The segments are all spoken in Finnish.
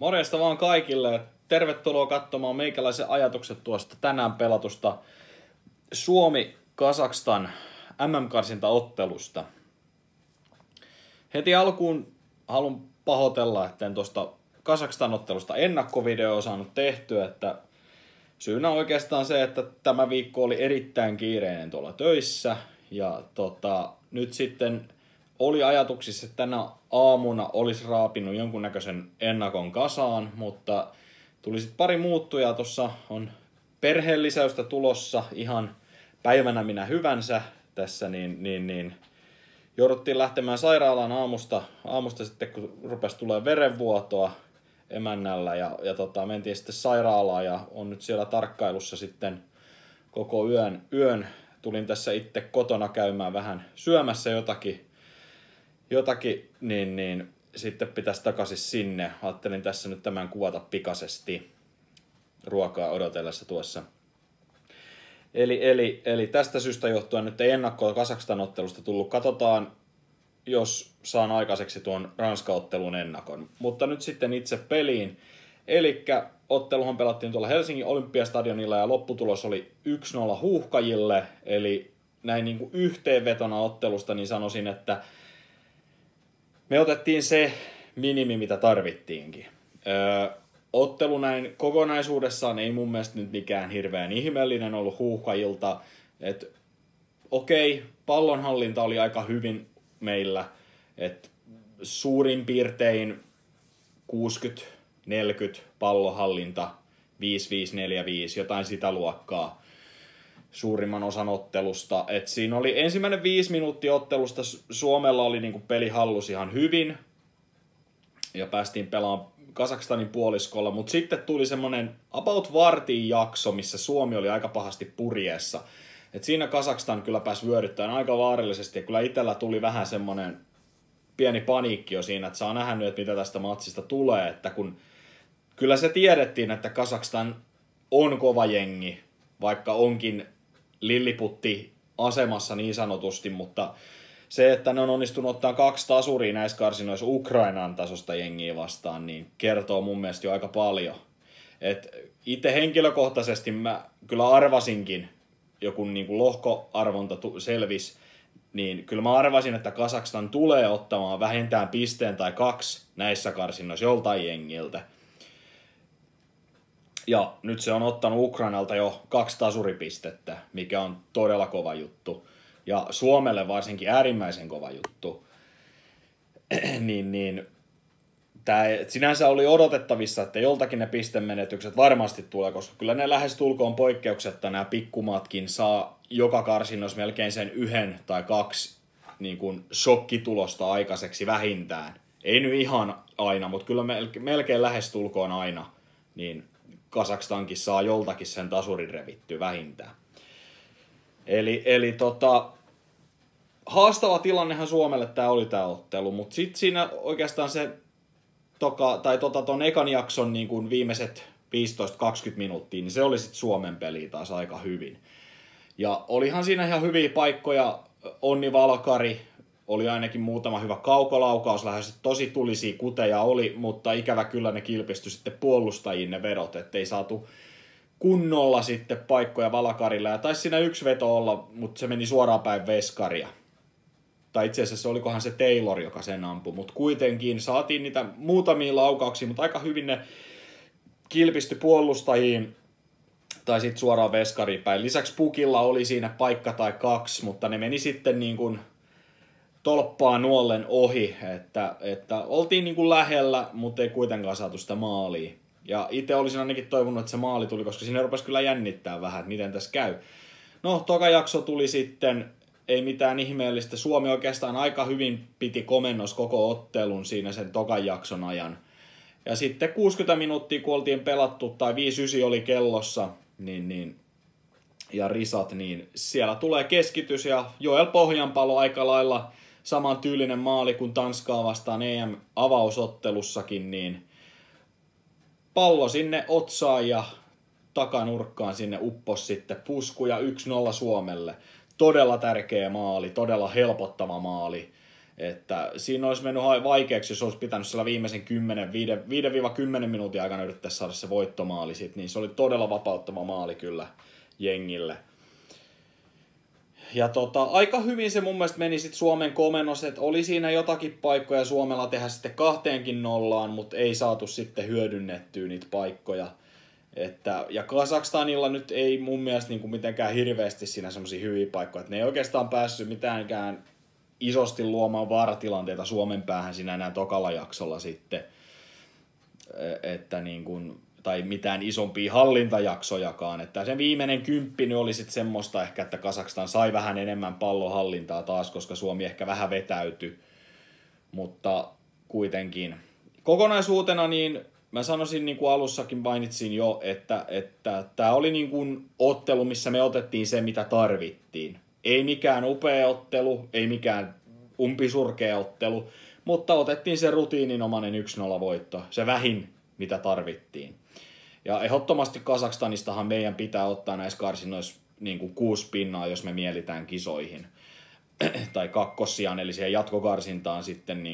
Morjesta vaan kaikille. Tervetuloa katsomaan meikäläisen ajatukset tuosta tänään pelatusta Suomi-Kazakstan MM-karsintaottelusta. Heti alkuun haluan pahoitella, että en tuosta Kazakstan-ottelusta ennakkovideo saanut tehtyä, että syynä oikeastaan se, että tämä viikko oli erittäin kiireinen tuolla töissä ja nyt sitten oli ajatuksissa, että tänä aamuna olisi raapinut jonkunnäköisen ennakon kasaan, mutta tuli sitten pari muuttujaa. Tuossa on perheenlisäystä tulossa ihan päivänä minä hyvänsä tässä, niin jouduttiin lähtemään sairaalaan aamusta sitten, kun rupesi tulemaan verenvuotoa emännällä ja mentiin sitten sairaalaan ja on nyt siellä tarkkailussa sitten koko yön. Tulin tässä itse kotona käymään vähän syömässä jotakin niin sitten pitäisi takaisin sinne. Ajattelin tässä nyt tämän kuvata pikaisesti ruokaa odotellessa tuossa. Eli tästä syystä johtuen nyt ei ennakkoa Kazakstan-ottelusta tullut. Katsotaan, jos saan aikaiseksi tuon Ranska-ottelun ennakon. Mutta nyt sitten itse peliin. Elikkä otteluhan pelattiin tuolla Helsingin Olympiastadionilla ja lopputulos oli 1-0 Huuhkajille. Eli näin niin kuin yhteenvetona ottelusta niin sanoisin, että me otettiin se minimi, mitä tarvittiinkin. Ottelu näin kokonaisuudessaan ei mun mielestä nyt mikään hirveän ihmeellinen ollut Huuhkajilta. Okei, pallonhallinta oli aika hyvin meillä. Suurin piirtein 60-40 pallonhallinta, 5-5-4-5, jotain sitä luokkaa suurimman osan ottelusta. Siinä oli ensimmäinen 5 minuuttia ottelusta, Suomella oli niinku peli hallus ihan hyvin ja päästiin pelaamaan Kazakstanin puoliskolla, mutta sitten tuli semmoinen about vartin jakso, missä Suomi oli aika pahasti purjeessa. Siinä Kazakstan kyllä pääsi vyöryttämään aika vaarallisesti ja kyllä itsellä tuli vähän semmoinen pieni paniikki jo siinä, että saa nähdä nyt, mitä tästä matsista tulee, että kun kyllä se tiedettiin, että Kazakstan on kova jengi, vaikka onkin lilliputti asemassa niin sanotusti, mutta se, että ne on onnistunut ottaa 2 tasuria näissä karsinoissa Ukrainan tasosta jengiä vastaan, niin kertoo mun mielestä jo aika paljon. Itse henkilökohtaisesti mä kyllä arvasinkin, joku niin kuin lohkoarvonta selvisi, niin kyllä mä arvasin, että Kazakstan tulee ottamaan vähintään pisteen tai 2 näissä karsinoissa joltain jengiltä. Ja nyt se on ottanut Ukrainalta jo 2 tasuripistettä, mikä on todella kova juttu. Ja Suomelle varsinkin äärimmäisen kova juttu. Tää sinänsä oli odotettavissa, että joltakin ne pistemenetykset varmasti tulee, koska kyllä ne lähestulkoon poikkeuksetta nämä pikkumatkin saa joka karsinoissa melkein sen 1 tai 2 niin kuin shokkitulosta aikaiseksi vähintään. Ei nyt ihan aina, mutta kyllä melkein lähestulkoon aina, niin Kazakstankin saa joltakin sen tasurin revittyä vähintään. Eli haastava tilannehan Suomelle tämä oli tämä ottelu, mutta sitten siinä oikeastaan se ton ekan jakson niin kuin viimeiset 15-20 minuuttia, niin se oli sitten Suomen peli taas aika hyvin. Ja olihan siinä ihan hyviä paikkoja, Onni Valkari, oli ainakin muutama hyvä kaukolaukaus, lähes tosi tulisia kuteja oli, mutta ikävä kyllä ne kilpistyi sitten puolustajiin ne vedot, ettei saatu kunnolla sitten paikkoja Valkarilla. Ja taisi siinä 1 veto olla, mutta se meni suoraan päin veskaria. Tai itse asiassa olikohan se Taylor, joka sen ampui, mutta kuitenkin saatiin niitä muutamia laukauksia, mutta aika hyvin ne kilpistyi puolustajiin tai sitten suoraan veskariin päin. Lisäksi Pukilla oli siinä paikka tai 2, mutta ne meni sitten niin kuin tolppaa nuollen ohi, että oltiin niin kuin lähellä, mutta ei kuitenkaan saatu sitä maalia. Ja itse olisin ainakin toivonut, että se maali tuli, koska siinä rupesi kyllä jännittää vähän, että miten tässä käy. No, toka jakso tuli sitten, ei mitään ihmeellistä. Suomi oikeastaan aika hyvin piti komennos koko ottelun siinä sen tokan jakson ajan. Ja sitten 60 minuuttia, kun oltiin pelattu, tai 5-9 oli kellossa, ja risat, niin siellä tulee keskitys, ja Joel Pohjanpalo aika lailla saman tyylinen maali kuin Tanskaa vastaan EM-avausottelussakin, niin pallo sinne otsaan ja takanurkkaan sinne uppos sitten pusku ja 1-0 Suomelle. Todella tärkeä maali, todella helpottava maali. Että siinä olisi mennyt vaikeaksi, jos olisi pitänyt siellä viimeisen 5-10 minuutin aikana yrittää saada se voittomaali sit, niin se oli todella vapauttava maali kyllä jengille. Ja aika hyvin se mun mielestä meni sitten Suomen komennos, että oli siinä jotakin paikkoja Suomella tehdä sitten 2-0, mutta ei saatu sitten hyödynnettyä niitä paikkoja. Ja Kazakstanilla nyt ei mun mielestä niin kuin mitenkään hirveästi siinä semmoisia hyviä paikkoja, että ne ei oikeastaan päässyt mitäänkään isosti luomaan vaaratilanteita Suomen päähän siinä enää tokalla jaksolla sitten, että niin kuin, tai mitään isompia hallintajaksojakaan, että sen viimeinen 10 oli sitten semmoista ehkä, että Kazakstan sai vähän enemmän pallonhallintaa taas, koska Suomi ehkä vähän vetäytyi, mutta kuitenkin kokonaisuutena niin mä sanoisin, niin kuin alussakin mainitsin jo, että tämä oli niin kuin ottelu, missä me otettiin se, mitä tarvittiin. Ei mikään upea ottelu, ei mikään umpisurkea ottelu, mutta otettiin se rutiininomainen 1-0 voitto, se vähin, mitä tarvittiin. Ja ehdottomasti Kazakstanistahan meidän pitää ottaa näissä karsinnoissa niin kuin 6 pinnaa, jos me mielitään kisoihin. Tai kakkossiaan, eli siihen jatkokarsintaan sitten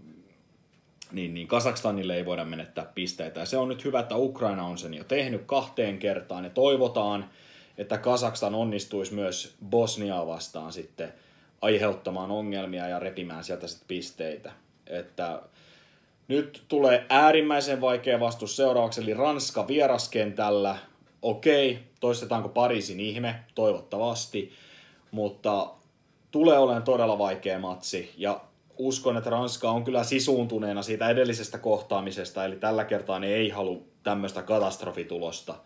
niin Kazakstanille ei voida menettää pisteitä. Ja se on nyt hyvä, että Ukraina on sen jo tehnyt 2 kertaan, ja toivotaan, että Kazakstan onnistuisi myös Bosniaa vastaan sitten aiheuttamaan ongelmia ja repimään sieltä sitten pisteitä. Että nyt tulee äärimmäisen vaikea vastus seuraavaksi, eli Ranska vieraskentällä. Okei, toistetaanko Pariisin ihme? Toivottavasti. Mutta tulee olemaan todella vaikea matsi. Ja uskon, että Ranska on kyllä sisuuntuneena siitä edellisestä kohtaamisesta, eli tällä kertaa ne ei halua tämmöistä katastrofitulosta.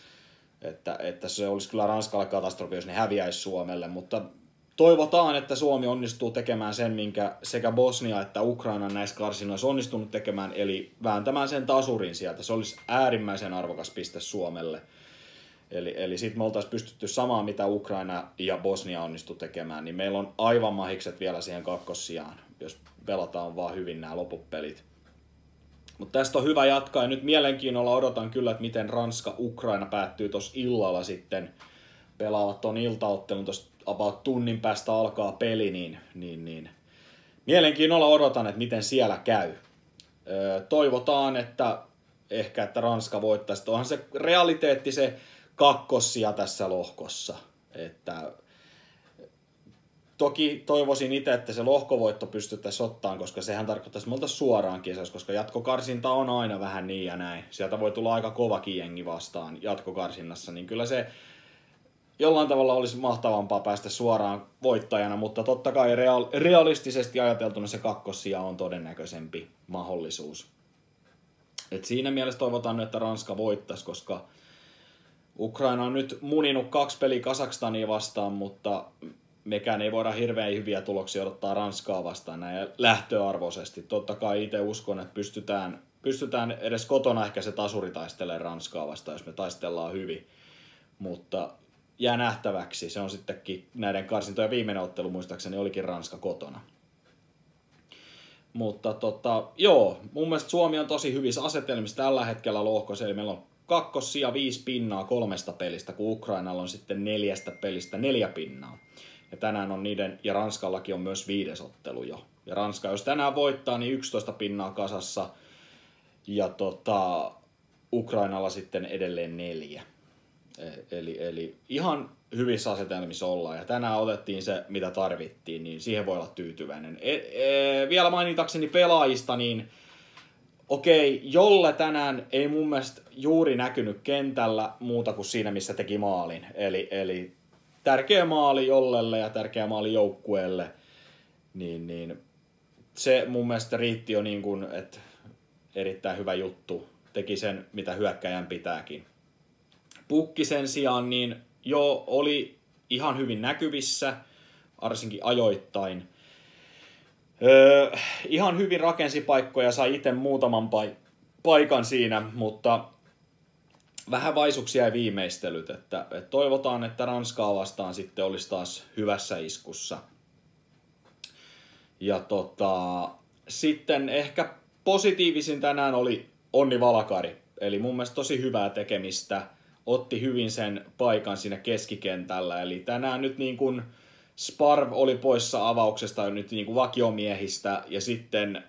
Että se olisi kyllä Ranskalle katastrofi, jos ne häviäisi Suomelle, mutta toivotaan, että Suomi onnistuu tekemään sen, minkä sekä Bosnia että Ukraina näissä karsinnoissa onnistunut tekemään, eli vääntämään sen tasurin sieltä. Se olisi äärimmäisen arvokas piste Suomelle. Eli sitten me oltaisiin pystytty samaan, mitä Ukraina ja Bosnia onnistu tekemään, niin meillä on aivan mahikset vielä siihen kakkossijaan, jos pelataan vaan hyvin nämä loppupelit. Mutta tästä on hyvä jatkaa, ja nyt mielenkiinnolla odotan kyllä, että miten Ranska-Ukraina päättyy tuossa illalla sitten. Pelaavat tuon iltaottelun, tuossa about tunnin päästä alkaa peli, niin mielenkiinnolla odotan, että miten siellä käy. Toivotaan, että Ranska voittaisi. Onhan se realiteetti se kakkossija tässä lohkossa. Että toki toivoisin itse, että se lohkovoitto pystyttäisiin ottamaan, koska sehän tarkoittaisi, että me oltaisiin suoraan kisassa, koska jatkokarsinta on aina vähän niin ja näin. Sieltä voi tulla aika kovakin jengi vastaan jatkokarsinnassa, niin kyllä se jollain tavalla olisi mahtavampaa päästä suoraan voittajana, mutta totta kai realistisesti ajateltuna se kakkossija on todennäköisempi mahdollisuus. Et siinä mielessä toivotaan, että Ranska voittaisi, koska Ukraina on nyt muninut 2 peliä Kazakstania vastaan, mutta mekään ei voida hirveän hyviä tuloksia odottaa Ranskaa vastaan näin lähtöarvoisesti. Totta kai itse uskon, että pystytään edes kotona ehkä se tasuri taistelemaan Ranskaa vastaan, jos me taistellaan hyvin. Mutta jää nähtäväksi. Se on sittenkin näiden karsintojen viimeinen ottelu, muistaakseni olikin Ranska kotona. Mutta joo, mun mielestä Suomi on tosi hyvissä asetelmissa tällä hetkellä lohkossa, eli meillä on kakkossija 5 pinnaa 3 pelistä, kun Ukrainalla on sitten 4 pelistä 4 pinnaa. Ja tänään on niiden, ja Ranskallakin on myös 5. ottelu jo. Ja Ranska, jos tänään voittaa, niin 11 pinnaa kasassa, ja Ukrainalla sitten edelleen 4. Eli ihan hyvissä asetelmissa ollaan, ja tänään otettiin se, mitä tarvittiin, niin siihen voi olla tyytyväinen. Vielä mainitakseni pelaajista, niin okei, Jolle tänään ei mun mielestä juuri näkynyt kentällä muuta kuin siinä, missä teki maalin. Eli tärkeä maali Jollelle ja tärkeä maali joukkueelle, niin se mun mielestä riitti jo niin kuin, että erittäin hyvä juttu. Teki sen, mitä hyökkäjän pitääkin. Pukki sen sijaan niin jo oli ihan hyvin näkyvissä, varsinkin ajoittain. Ihan hyvin rakensi paikkoja, sai itse muutaman paikan siinä, mutta vähän vaisuksia ja viimeistelyt. Että toivotaan, että Ranskaa vastaan sitten olisi taas hyvässä iskussa. Ja sitten ehkä positiivisin tänään oli Onni Valakari. Eli mun mielestä tosi hyvää tekemistä. Otti hyvin sen paikan siinä keskikentällä. Eli tänään nyt niin kuin Sparv oli poissa avauksesta nyt niin kuin vakiomiehistä, ja sitten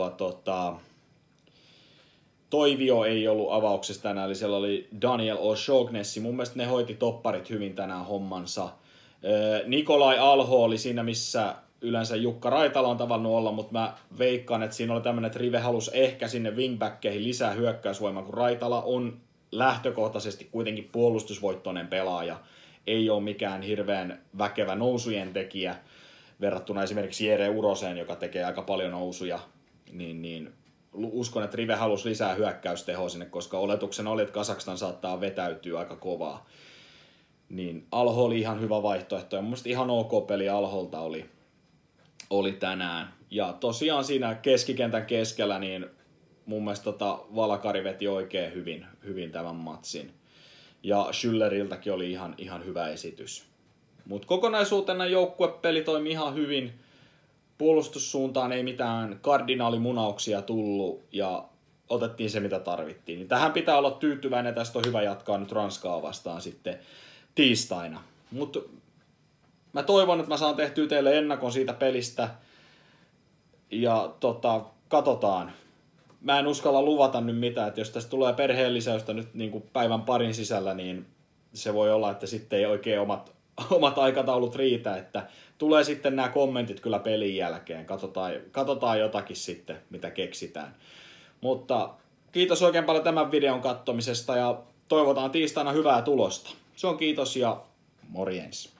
Toivio ei ollut avauksessa tänään, eli siellä oli Daniel O'Shaughnessy. Mun mielestä ne hoiti topparit hyvin tänään hommansa. Nikolai Alho oli siinä, missä yleensä Jukka Raitala on tavannut olla, mutta mä veikkaan, että siinä oli tämmöinen, että Rive halusi ehkä sinne wingbackkeihin lisää hyökkäysvoimaa, kun Raitala on lähtökohtaisesti kuitenkin puolustusvoittoinen pelaaja. Ei ole mikään hirveän väkevä nousujen tekijä verrattuna esimerkiksi Jere Uroseen, joka tekee aika paljon nousuja, niin uskon, että Rive halusi lisää hyökkäystehoa sinne, koska oletuksena oli, että Kazakstan saattaa vetäytyä aika kovaa. Niin Alho oli ihan hyvä vaihtoehto, ja mun mielestä ihan ok peli Alholta oli tänään. Ja tosiaan siinä keskikentän keskellä, niin mun mielestä Valakari veti oikein hyvin tämän matsin. Ja Schülleriltäkin oli ihan hyvä esitys. Mutta kokonaisuutena joukkuepeli toimi ihan hyvin. Puolustussuuntaan ei mitään kardinaalimunauksia tullut ja otettiin se mitä tarvittiin. Niin tähän pitää olla tyytyväinen, tästä on hyvä jatkaa nyt Ranskaa vastaan sitten tiistaina. Mutta mä toivon, että mä saan tehtyä teille ennakon siitä pelistä ja katsotaan. Mä en uskalla luvata nyt mitään, että jos tästä tulee perheen lisäystä nyt niin kuin päivän parin sisällä, niin se voi olla, että sitten ei oikein omat aikataulut riitä, että tulee sitten nämä kommentit kyllä pelin jälkeen. Katsotaan jotakin sitten, mitä keksitään. Mutta kiitos oikein paljon tämän videon katsomisesta ja toivotaan tiistaina hyvää tulosta. Se on kiitos ja morjens.